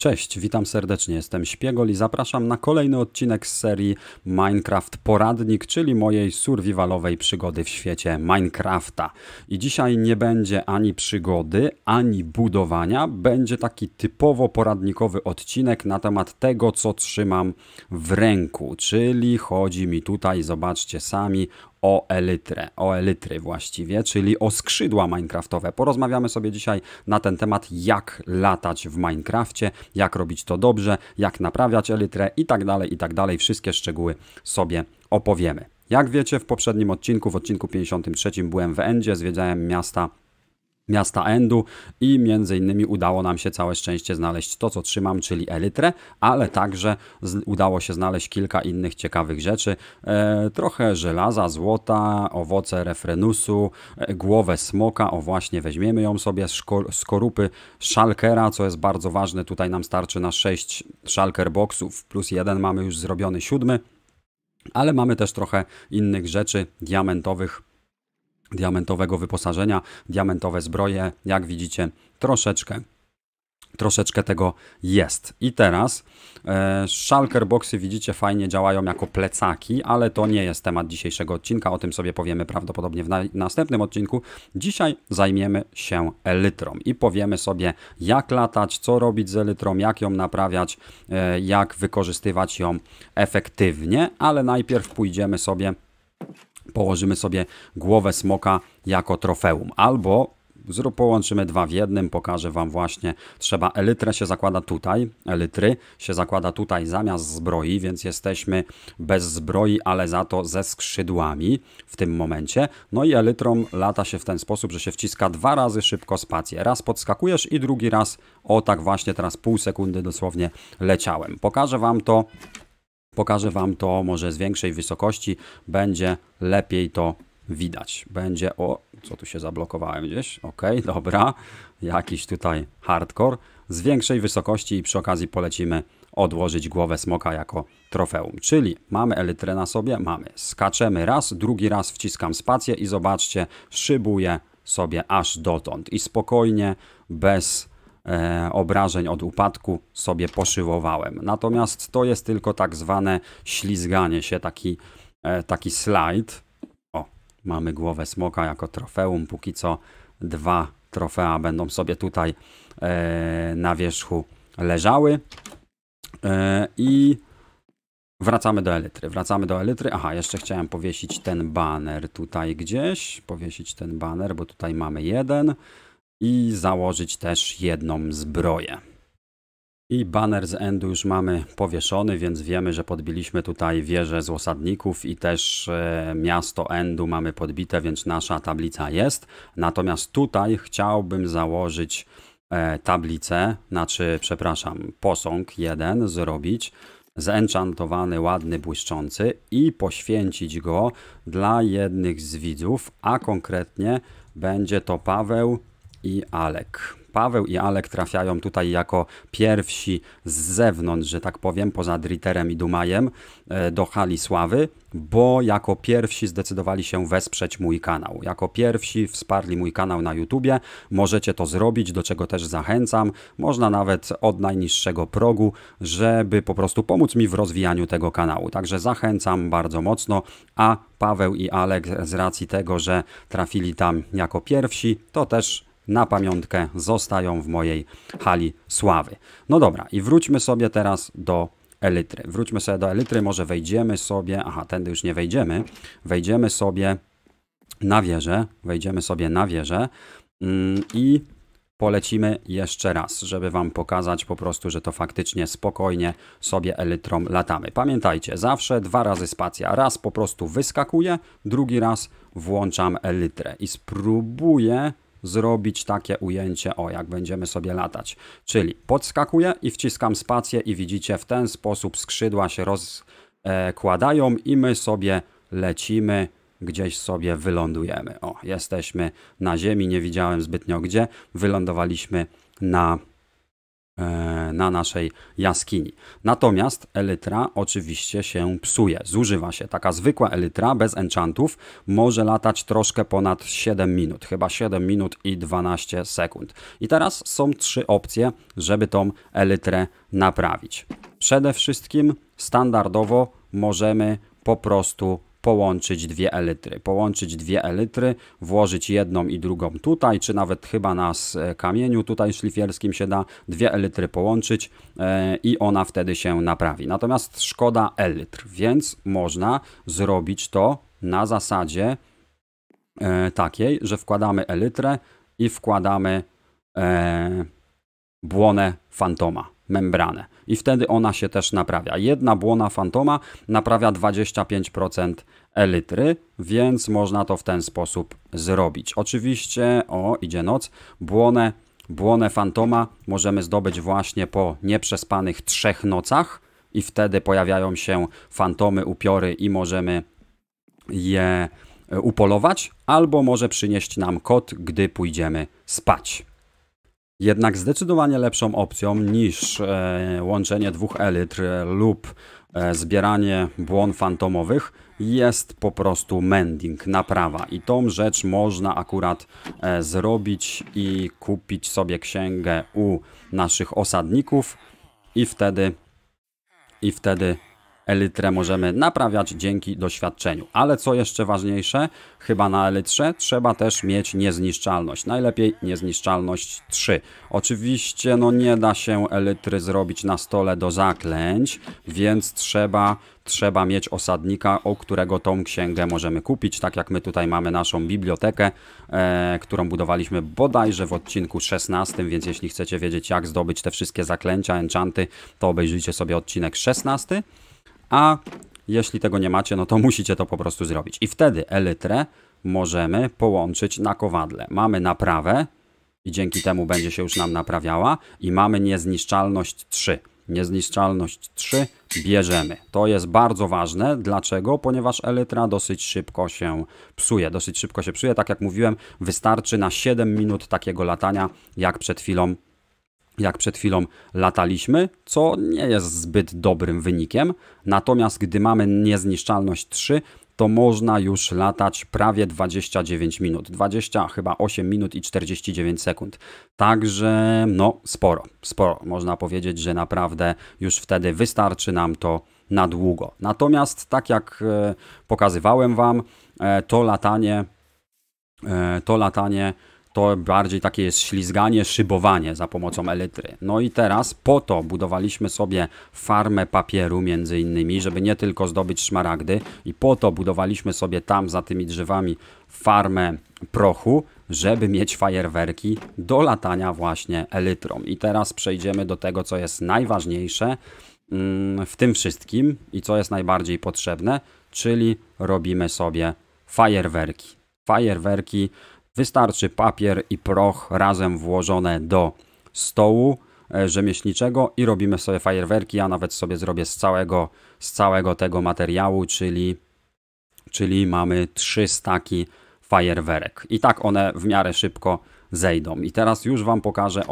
Cześć, witam serdecznie, jestem Śpiegol i zapraszam na kolejny odcinek z serii Minecraft Poradnik, czyli mojej survivalowej przygody w świecie Minecrafta. I dzisiaj nie będzie ani przygody, ani budowania, będzie taki typowo poradnikowy odcinek na temat tego, co trzymam w ręku, czyli chodzi mi tutaj, zobaczcie sami, o elitry właściwie, czyli o skrzydła minecraftowe. Porozmawiamy sobie dzisiaj na ten temat, jak latać w Minecrafcie, jak robić to dobrze, jak naprawiać elytrę i tak dalej. Wszystkie szczegóły sobie opowiemy. Jak wiecie, w poprzednim odcinku, w odcinku 53 byłem w Endzie, zwiedzałem miasta Endu i między innymi udało nam się całe szczęście znaleźć to, co trzymam, czyli elytrę, ale także udało się znaleźć kilka innych ciekawych rzeczy. Trochę żelaza, złota, owoce refrenusu, głowę smoka, o właśnie weźmiemy ją sobie, skorupy shulkera, co jest bardzo ważne, tutaj nam starczy na 6 shulker boxów, plus 1 mamy już zrobiony 7, ale mamy też trochę innych rzeczy diamentowego wyposażenia, diamentowe zbroje, jak widzicie, troszeczkę tego jest. I teraz shulker boxy, widzicie, fajnie działają jako plecaki, ale to nie jest temat dzisiejszego odcinka, o tym sobie powiemy prawdopodobnie w następnym odcinku. Dzisiaj zajmiemy się elytrą i powiemy sobie, jak latać, co robić z elytrą, jak ją naprawiać, jak wykorzystywać ją efektywnie, ale najpierw położymy sobie głowę smoka jako trofeum, albo połączymy dwa w jednym, pokażę wam właśnie, trzeba elytrę się zakłada tutaj, elytry się zakłada tutaj zamiast zbroi, więc jesteśmy bez zbroi, ale za to ze skrzydłami w tym momencie. No i elytrą lata się w ten sposób, że się wciska 2 razy szybko spację. Raz podskakujesz i drugi raz, o tak właśnie teraz pół sekundy dosłownie leciałem. Pokażę wam to może z większej wysokości, będzie lepiej to widać. Będzie co tu się zablokowałem gdzieś? Ok, dobra, jakiś tutaj hardcore. Z większej wysokości i przy okazji polecimy odłożyć głowę smoka jako trofeum. Czyli mamy elytrę na sobie, skaczemy raz, drugi raz wciskam spację i zobaczcie, szybuję sobie aż dotąd i spokojnie, bez obrażeń od upadku sobie poszywowałem. Natomiast to jest tylko tak zwane ślizganie się, taki slajd. O, mamy głowę smoka jako trofeum. Póki co 2 trofea będą sobie tutaj na wierzchu leżały. I wracamy do elytry. Aha, jeszcze chciałem powiesić ten baner tutaj gdzieś. Bo tutaj mamy jeden. I założyć też jedną zbroję. I baner z Endu już mamy powieszony, więc wiemy, że podbiliśmy tutaj wieżę z osadników i też miasto Endu mamy podbite, więc nasza tablica jest. Natomiast tutaj chciałbym założyć tablicę, posąg jeden zrobić, zenchantowany, ładny, błyszczący i poświęcić go dla jednych z widzów, a konkretnie będzie to Paweł i Alek. Paweł i Alek trafiają tutaj jako pierwsi z zewnątrz, że tak powiem, poza Driterem i Dumajem, do Hali Sławy, bo jako pierwsi zdecydowali się wesprzeć mój kanał. Jako pierwsi wsparli mój kanał na YouTubie. Możecie to zrobić, do czego też zachęcam. Można nawet od najniższego progu, żeby po prostu pomóc mi w rozwijaniu tego kanału. Także zachęcam bardzo mocno, a Paweł i Alek z racji tego, że trafili tam jako pierwsi, to też na pamiątkę zostają w mojej Hali Sławy. No dobra, i wróćmy sobie teraz do elytry. Może wejdziemy sobie, tędy już nie wejdziemy, wejdziemy sobie na wieżę i polecimy jeszcze raz, żeby wam pokazać po prostu, że to faktycznie spokojnie sobie elytrą latamy. Pamiętajcie, zawsze 2 razy spacja. Raz po prostu wyskakuję, drugi raz włączam elytrę i spróbuję zrobić takie ujęcie, jak będziemy sobie latać. Czyli podskakuję i wciskam spację i widzicie, w ten sposób skrzydła się rozkładają i my sobie lecimy, gdzieś sobie wylądujemy. Jesteśmy na ziemi, nie widziałem zbytnio gdzie. Wylądowaliśmy na naszej jaskini. Natomiast elytra oczywiście się psuje, zużywa się. Taka zwykła elytra bez enchantów może latać troszkę ponad 7 minut, chyba 7 minut i 12 sekund. I teraz są 3 opcje, żeby tą elytrę naprawić. Przede wszystkim standardowo możemy po prostu połączyć dwie elytry, włożyć jedną i drugą tutaj, czy nawet chyba na kamieniu tutaj szlifierskim się da 2 elytry połączyć i ona wtedy się naprawi. Natomiast szkoda elytr, więc można zrobić to na zasadzie takiej, że wkładamy elytrę i wkładamy błonę fantoma, membranę. I wtedy ona się też naprawia. Jedna błona fantoma naprawia 25% elytry, więc można to w ten sposób zrobić. Oczywiście, idzie noc, błonę fantoma możemy zdobyć właśnie po nieprzespanych 3 nocach i wtedy pojawiają się fantomy, upiory i możemy je upolować, albo może przynieść nam kot, gdy pójdziemy spać. Jednak zdecydowanie lepszą opcją niż łączenie 2 elytr lub zbieranie błon fantomowych jest po prostu mending, naprawa. I tą rzecz można akurat zrobić i kupić sobie księgę u naszych osadników i wtedy elytrę możemy naprawiać dzięki doświadczeniu. Ale co jeszcze ważniejsze, chyba na elytrze trzeba też mieć niezniszczalność. Najlepiej niezniszczalność 3. Oczywiście nie da się elytry zrobić na stole do zaklęć, więc trzeba mieć osadnika, u którego tą księgę możemy kupić. Tak jak my tutaj mamy naszą bibliotekę, którą budowaliśmy bodajże w odcinku 16, więc jeśli chcecie wiedzieć, jak zdobyć te wszystkie zaklęcia, enchanty, to obejrzyjcie sobie odcinek 16. A jeśli tego nie macie, no to musicie to po prostu zrobić. I wtedy elytrę możemy połączyć na kowadle. Mamy naprawę i dzięki temu będzie się już nam naprawiała i mamy niezniszczalność 3. Niezniszczalność 3 bierzemy. To jest bardzo ważne. Dlaczego? Ponieważ elytra dosyć szybko się psuje. Tak jak mówiłem, wystarczy na 7 minut takiego latania, jak przed chwilą lataliśmy, co nie jest zbyt dobrym wynikiem. Natomiast gdy mamy niezniszczalność 3, to można już latać prawie 29 minut. 8 minut i 49 sekund. Także sporo. Można powiedzieć, że naprawdę już wtedy wystarczy nam to na długo. Natomiast tak jak pokazywałem Wam, to latanie to bardziej takie jest ślizganie, szybowanie za pomocą elytry. No i teraz po to budowaliśmy sobie farmę papieru między innymi, żeby nie tylko zdobyć szmaragdy, i po to budowaliśmy sobie tam za tymi drzewami farmę prochu, żeby mieć fajerwerki do latania właśnie elytrą. I teraz przejdziemy do tego, co jest najważniejsze w tym wszystkim i co jest najbardziej potrzebne, czyli robimy sobie fajerwerki. Wystarczy papier i proch razem włożone do stołu rzemieślniczego i robimy sobie fajerwerki. Ja nawet sobie zrobię z całego tego materiału, czyli mamy 3 staki fajerwerek. I tak one w miarę szybko zejdą. I teraz już Wam pokażę,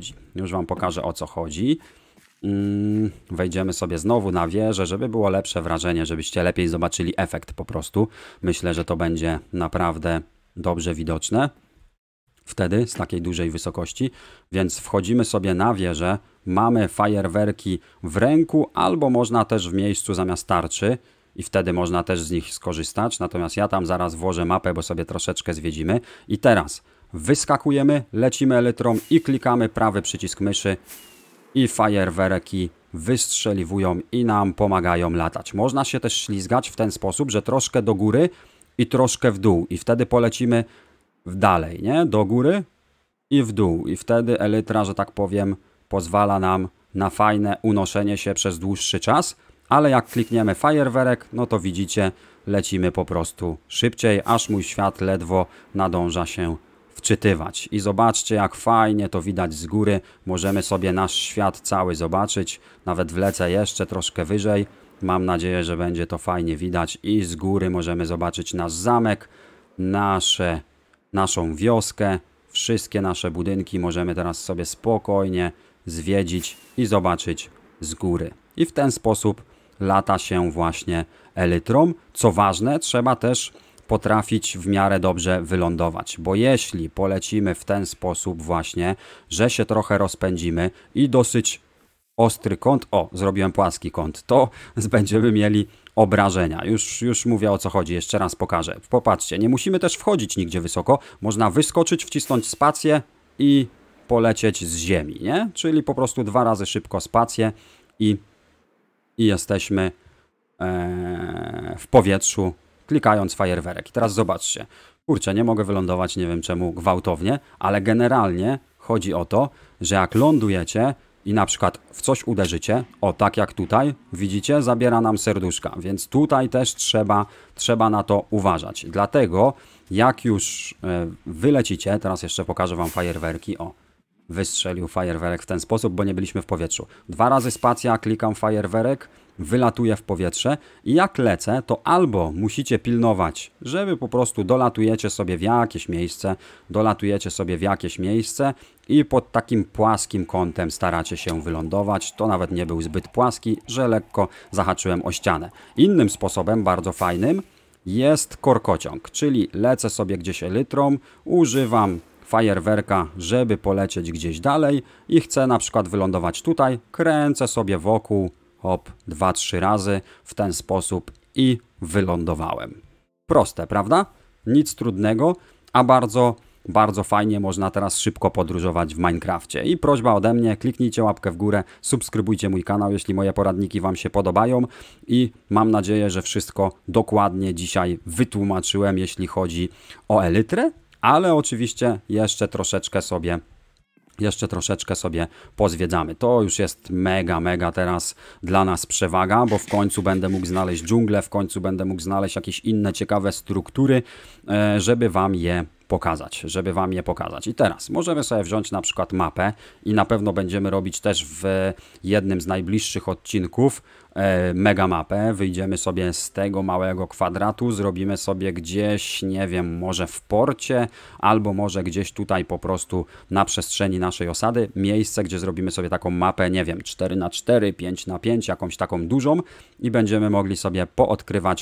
o co chodzi. Wejdziemy sobie znowu na wieżę, żeby było lepsze wrażenie, żebyście lepiej zobaczyli efekt po prostu. Myślę, że to będzie naprawdę dobrze widoczne wtedy z takiej dużej wysokości, więc wchodzimy sobie na wieżę, mamy fajerwerki w ręku, albo można też w miejscu zamiast tarczy i wtedy można też z nich skorzystać. Natomiast ja tam zaraz włożę mapę, bo sobie troszeczkę zwiedzimy. I teraz wyskakujemy, lecimy elytrą i klikamy prawy przycisk myszy i fajerwerki wystrzeliwują i nam pomagają latać. Można się też ślizgać w ten sposób, że troszkę do góry i troszkę w dół i wtedy polecimy dalej, nie? Do góry i w dół i wtedy elytra, że tak powiem, pozwala nam na fajne unoszenie się przez dłuższy czas, ale jak klikniemy fajerwerek, no to widzicie, lecimy po prostu szybciej, aż mój świat ledwo nadąża się wczytywać. I zobaczcie, jak fajnie to widać z góry. Możemy sobie nasz świat cały zobaczyć. Nawet wlecę jeszcze troszkę wyżej. Mam nadzieję, że będzie to fajnie widać. I z góry możemy zobaczyć nasz zamek, naszą wioskę. Wszystkie nasze budynki możemy teraz sobie spokojnie zwiedzić i zobaczyć z góry. I w ten sposób lata się właśnie elytrą. Co ważne, trzeba też potrafić w miarę dobrze wylądować, bo jeśli polecimy w ten sposób właśnie, że się trochę rozpędzimy i dosyć ostry kąt, o, zrobiłem płaski kąt, to będziemy mieli obrażenia. Już mówię, o co chodzi, jeszcze raz pokażę. Popatrzcie, nie musimy też wchodzić nigdzie wysoko, można wyskoczyć, wcisnąć spację i polecieć z ziemi, nie? Czyli po prostu 2 razy szybko spację i jesteśmy w powietrzu, klikając fajerwerek. I teraz zobaczcie, kurczę, nie mogę wylądować, nie wiem czemu, gwałtownie, ale generalnie chodzi o to, że jak lądujecie i na przykład w coś uderzycie, o tak jak tutaj, widzicie, zabiera nam serduszka, więc tutaj też trzeba na to uważać. Dlatego jak już wylecicie, teraz jeszcze pokażę wam fajerwerki, o, wystrzelił fajerwerek w ten sposób, bo nie byliśmy w powietrzu. 2 razy spacja, klikam fajerwerek, wylatuję w powietrze i jak lecę, to albo musicie pilnować, żeby po prostu dolatujecie sobie w jakieś miejsce i pod takim płaskim kątem staracie się wylądować. To nawet nie był zbyt płaski, że lekko zahaczyłem o ścianę. Innym sposobem, bardzo fajnym, jest korkociąg, czyli lecę sobie gdzieś elytrą, używam fajerwerka, żeby polecieć gdzieś dalej i chcę na przykład wylądować tutaj, kręcę sobie wokół, hop, 2-3 razy w ten sposób i wylądowałem. Proste, prawda? Nic trudnego, a bardzo fajnie można teraz szybko podróżować w Minecrafcie. I prośba ode mnie, kliknijcie łapkę w górę, subskrybujcie mój kanał, jeśli moje poradniki wam się podobają i mam nadzieję, że wszystko dokładnie dzisiaj wytłumaczyłem, jeśli chodzi o elytrę, ale oczywiście jeszcze troszeczkę sobie pozwiedzamy. To już jest mega teraz dla nas przewaga, bo w końcu będę mógł znaleźć dżunglę, w końcu będę mógł znaleźć jakieś inne ciekawe struktury, żeby wam je pokazać. I teraz możemy sobie wziąć na przykład mapę i na pewno będziemy robić też w jednym z najbliższych odcinków mega mapę. Wyjdziemy sobie z tego małego kwadratu, zrobimy sobie gdzieś, nie wiem, może w porcie, albo może gdzieś tutaj po prostu na przestrzeni naszej osady, miejsce, gdzie zrobimy sobie taką mapę, nie wiem, 4×4, 5×5, jakąś taką dużą i będziemy mogli sobie poodkrywać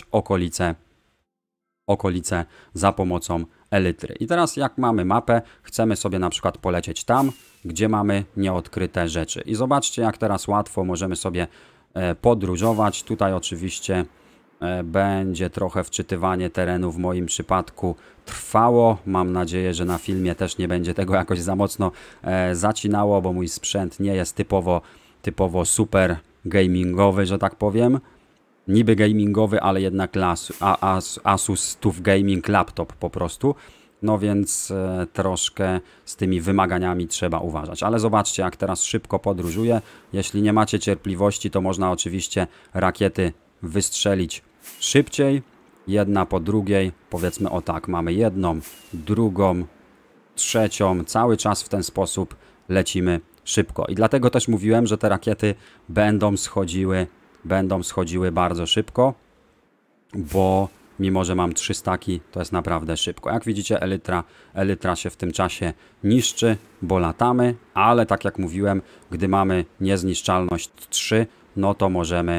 okolice za pomocą elytry. I teraz jak mamy mapę, chcemy sobie na przykład polecieć tam, gdzie mamy nieodkryte rzeczy. I zobaczcie, jak teraz łatwo możemy sobie podróżować. Tutaj oczywiście będzie trochę wczytywanie terenu w moim przypadku trwało. Mam nadzieję, że na filmie też nie będzie tego jakoś za mocno zacinało, bo mój sprzęt nie jest typowo super gamingowy, że tak powiem. Niby gamingowy, ale jednak Asus TUF Gaming Laptop po prostu. No więc troszkę z tymi wymaganiami trzeba uważać. Ale zobaczcie, jak teraz szybko podróżuję. Jeśli nie macie cierpliwości, to można oczywiście rakiety wystrzelić szybciej. Jedna po drugiej. Powiedzmy o tak, mamy jedną, drugą, trzecią. Cały czas w ten sposób lecimy szybko. I dlatego też mówiłem, że te rakiety będą schodziły bardzo szybko, bo mimo że mam 3 staki, to jest naprawdę szybko. Jak widzicie, elytra się w tym czasie niszczy, bo latamy, ale tak jak mówiłem, gdy mamy niezniszczalność 3, no to możemy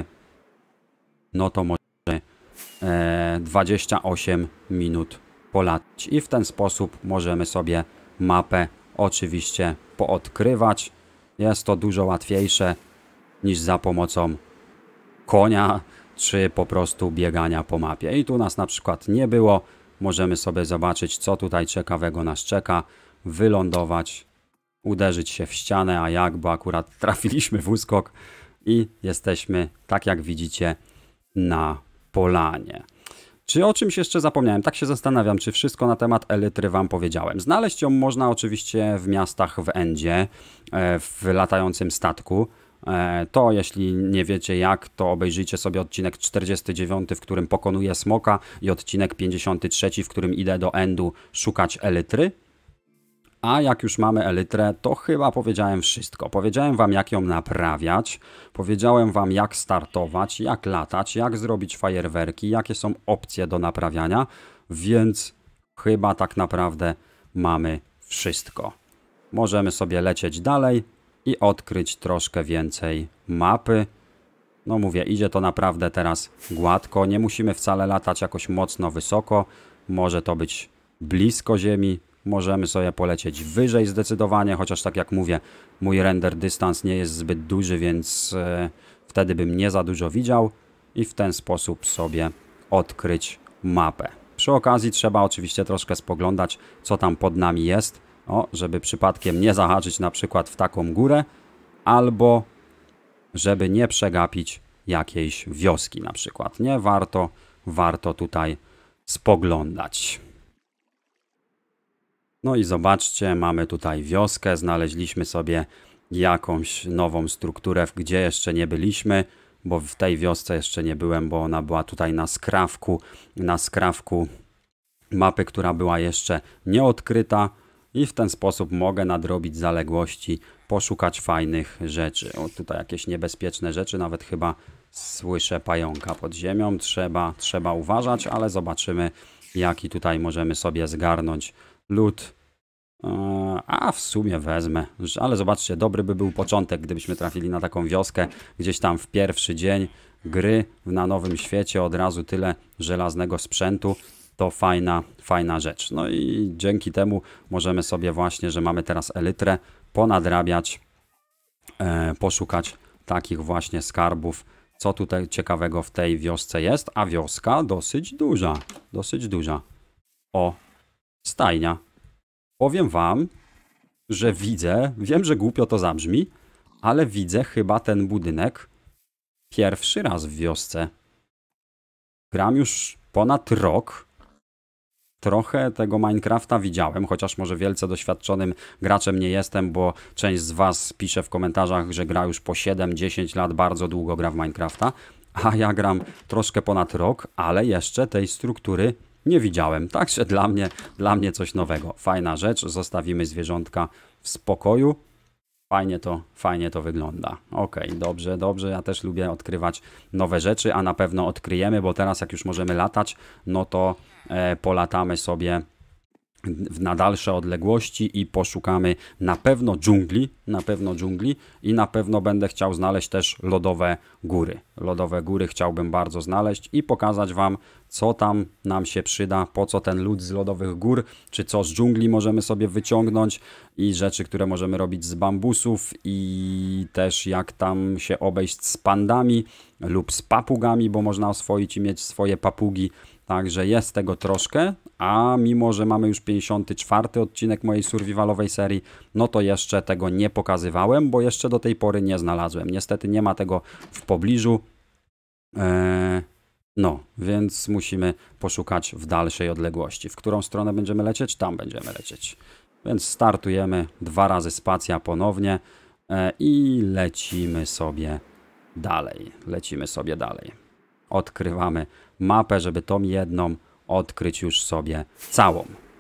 28 minut polatać. I w ten sposób możemy sobie mapę oczywiście poodkrywać. Jest to dużo łatwiejsze niż za pomocą konia, czy po prostu biegania po mapie. I tu nas na przykład nie było. Możemy sobie zobaczyć, co tutaj ciekawego nas czeka. Wylądować, uderzyć się w ścianę, a jak, bo akurat trafiliśmy w uskok i jesteśmy, tak jak widzicie, na polanie. Czy o czymś jeszcze zapomniałem? Tak się zastanawiam, czy wszystko na temat elytry wam powiedziałem. Znaleźć ją można oczywiście w miastach w Endzie, w latającym statku. To jeśli nie wiecie jak, to obejrzyjcie sobie odcinek 49, w którym pokonuję smoka i odcinek 53, w którym idę do Endu szukać elytry. A jak już mamy elytrę, to chyba powiedziałem wszystko. Powiedziałem wam, jak ją naprawiać, powiedziałem wam, jak startować, jak latać, jak zrobić fajerwerki, jakie są opcje do naprawiania, więc chyba tak naprawdę mamy wszystko. Możemy sobie lecieć dalej i odkryć troszkę więcej mapy. No mówię, idzie to naprawdę teraz gładko. Nie musimy wcale latać jakoś mocno wysoko. Może to być blisko Ziemi. Możemy sobie polecieć wyżej zdecydowanie, chociaż tak jak mówię, mój render dystans nie jest zbyt duży, więc wtedy bym nie za dużo widział i w ten sposób sobie odkryć mapę. Przy okazji trzeba oczywiście troszkę spoglądać, co tam pod nami jest, żeby przypadkiem nie zahaczyć na przykład w taką górę, albo żeby nie przegapić jakiejś wioski na przykład. Nie warto tutaj spoglądać. No i zobaczcie, mamy tutaj wioskę, znaleźliśmy sobie jakąś nową strukturę, gdzie jeszcze nie byliśmy, bo w tej wiosce jeszcze nie byłem, bo ona była tutaj na skrawku mapy, która była jeszcze nieodkryta i w ten sposób mogę nadrobić zaległości, poszukać fajnych rzeczy. O, tutaj jakieś niebezpieczne rzeczy, nawet chyba słyszę pająka pod ziemią, trzeba uważać, ale zobaczymy, jaki tutaj możemy sobie zgarnąć lód. A w sumie wezmę, ale zobaczcie, dobry by był początek, gdybyśmy trafili na taką wioskę gdzieś tam w pierwszy dzień gry na nowym świecie, od razu tyle żelaznego sprzętu, to fajna rzecz. No i dzięki temu możemy sobie właśnie, że mamy teraz elytrę, ponadrabiać, poszukać takich właśnie skarbów, co tutaj ciekawego w tej wiosce jest, a wioska dosyć duża. O, stajnia. Powiem wam, że wiem, że głupio to zabrzmi, ale widzę chyba ten budynek pierwszy raz w wiosce. Gram już ponad rok. Trochę tego Minecrafta widziałem, chociaż może wielce doświadczonym graczem nie jestem, bo część z was pisze w komentarzach, że gra już po 7-10 lat, bardzo długo gra w Minecrafta, a ja gram troszkę ponad rok, ale jeszcze tej struktury nie widziałem, także dla mnie coś nowego. Fajna rzecz, zostawimy zwierzątka w spokoju. Fajnie to wygląda. Okej, dobrze, ja też lubię odkrywać nowe rzeczy, a na pewno odkryjemy, bo teraz jak już możemy latać, no to polatamy sobie na dalsze odległości i poszukamy na pewno dżungli i na pewno będę chciał znaleźć też lodowe góry. Lodowe góry chciałbym bardzo znaleźć i pokazać wam, co tam nam się przyda, po co ten lód z lodowych gór, czy co z dżungli możemy sobie wyciągnąć i rzeczy, które możemy robić z bambusów i też jak tam się obejść z pandami lub z papugami, bo można oswoić i mieć swoje papugi. Także jest tego troszkę, a mimo, że mamy już 54 odcinek mojej survivalowej serii, no to jeszcze tego nie pokazywałem, bo jeszcze do tej pory nie znalazłem. Niestety nie ma tego w pobliżu, no, więc musimy poszukać w dalszej odległości. W którą stronę będziemy lecieć? Tam będziemy lecieć. Więc startujemy 2 razy spacja ponownie i lecimy sobie dalej. Odkrywamy mapę, żeby tą jedną odkryć już sobie całą.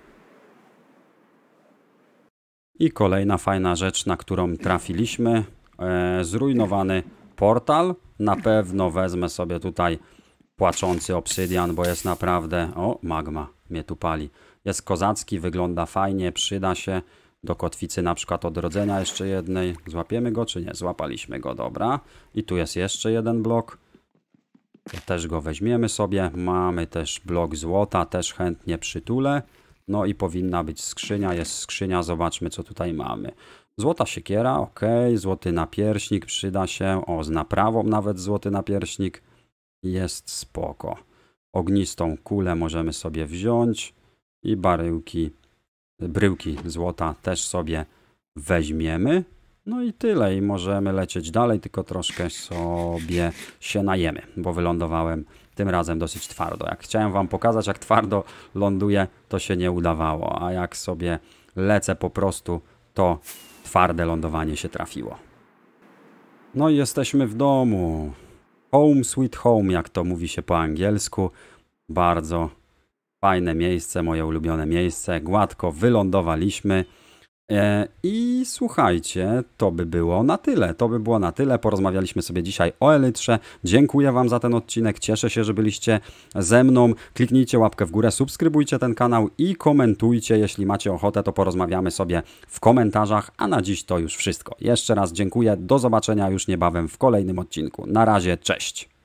I kolejna fajna rzecz, na którą trafiliśmy. Zrujnowany portal. Na pewno wezmę sobie tutaj płaczący obsydian, bo jest naprawdę... O, magma mnie tu pali. Jest kozacki, wygląda fajnie, przyda się do kotwicy na przykład odrodzenia jeszcze jednej. Złapiemy go czy nie? Złapaliśmy go, dobra. I tu jest jeszcze jeden blok. To też go weźmiemy sobie. Mamy też blok złota, też chętnie przytulę. No i powinna być skrzynia. Jest skrzynia, zobaczmy co tutaj mamy. Złota siekiera, ok. Złoty napierśnik przyda się. O, z naprawą nawet złoty napierśnik. Jest spoko. Ognistą kulę możemy sobie wziąć. I bryłki złota też sobie weźmiemy. No i tyle. I możemy lecieć dalej, tylko troszkę sobie się najemy, bo wylądowałem tym razem dosyć twardo. Jak chciałem wam pokazać, jak twardo ląduję, to się nie udawało. A jak sobie lecę po prostu, to twarde lądowanie się trafiło. No i jesteśmy w domu. Home sweet home, jak to mówi się po angielsku. Bardzo fajne miejsce, moje ulubione miejsce. Gładko wylądowaliśmy. I słuchajcie, to by było na tyle. To by było na tyle. Porozmawialiśmy sobie dzisiaj o Elytrze. Dziękuję Wam za ten odcinek. Cieszę się, że byliście ze mną. Kliknijcie łapkę w górę, subskrybujcie ten kanał i komentujcie. Jeśli macie ochotę, to porozmawiamy sobie w komentarzach. A na dziś to już wszystko. Jeszcze raz dziękuję. Do zobaczenia już niebawem w kolejnym odcinku. Na razie, cześć.